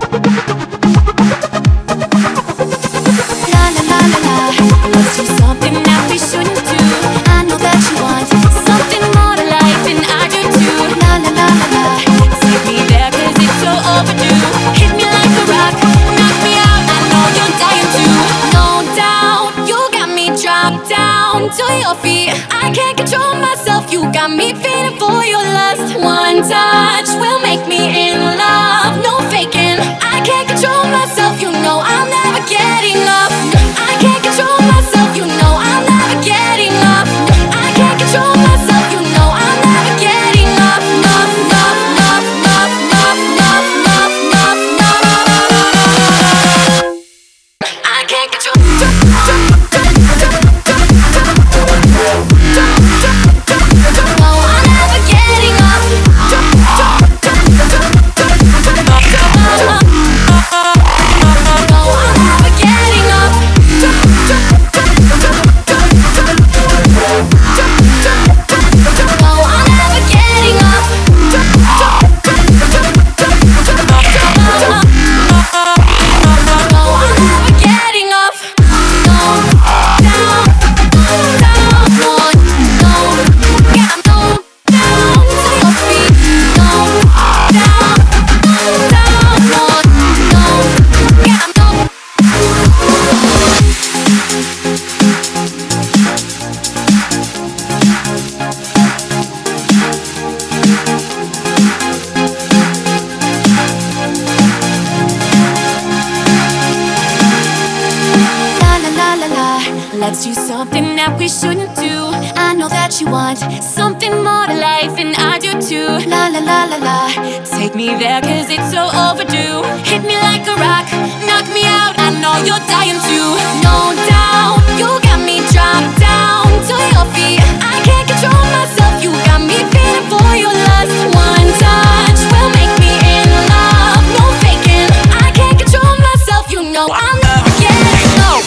Let's do something that we shouldn't do. I know that you want something more to life, and I do too. La la la la la, take me there 'cause it's so overdue. Hit me like a rock, knock me out, I know you're dying to. No doubt, you got me dropped down to your feet. I can't control myself, you got me feeling for your lust. One touch will make me in love, no faking. I can't control myself, you know I'll never get enough. I can't control myself, you know I'll never get enough. I can't control myself, you know I'll never get enough. Enough, enough, enough, enough, enough, enough, enough, enough. I can't control. No, I'll never get enough. Let's do something that we shouldn't do. I know that you want something more to life, and I do too. La la la la la, take me there 'cause it's so overdue. Hit me like a rock, knock me out, I know you're dying to. No doubt, you got me dropped down to your feet. I can't control myself, you got me feeling for your lust. One touch will make me in love, no faking. I can't control myself, you know I'll never get enough.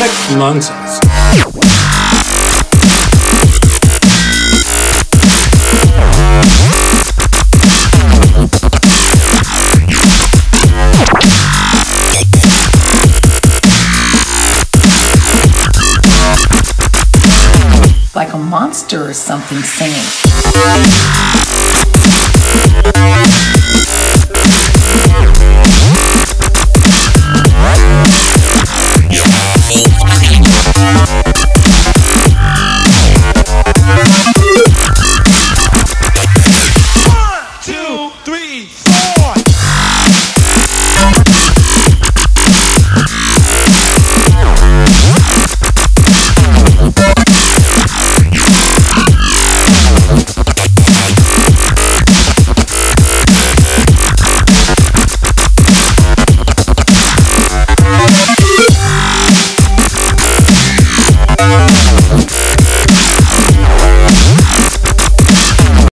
Nonsense. Like a monster or something singing.